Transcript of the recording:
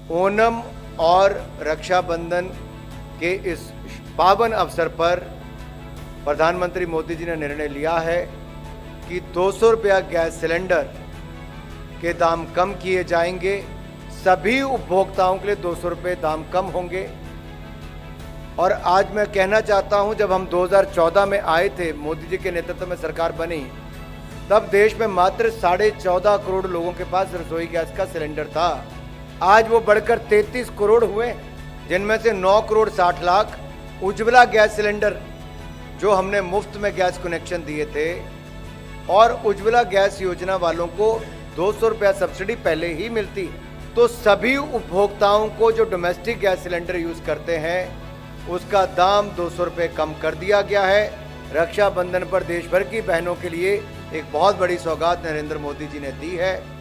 ओणम और रक्षाबंधन के इस पावन अवसर पर प्रधानमंत्री मोदी जी ने निर्णय लिया है कि 200 रुपया गैस सिलेंडर के दाम कम किए जाएंगे। सभी उपभोक्ताओं के लिए 200 रुपये दाम कम होंगे। और आज मैं कहना चाहता हूं, जब हम 2014 में आए थे, मोदी जी के नेतृत्व में सरकार बनी, तब देश में मात्र 14.5 करोड़ लोगों के पास रसोई गैस का सिलेंडर था। आज वो बढ़कर 33 करोड़ हुए, जिनमें से 9 करोड़ 60 लाख उज्ज्वला गैस सिलेंडर जो हमने मुफ्त में गैस कनेक्शन दिए थे, और उज्ज्वला गैस योजना वालों को 200 रुपया सब्सिडी पहले ही मिलती है। तो सभी उपभोक्ताओं को जो डोमेस्टिक गैस सिलेंडर यूज करते हैं उसका दाम 200 रुपये कम कर दिया गया है। रक्षाबंधन पर देश भर की बहनों के लिए एक बहुत बड़ी सौगात नरेंद्र मोदी जी ने दी है।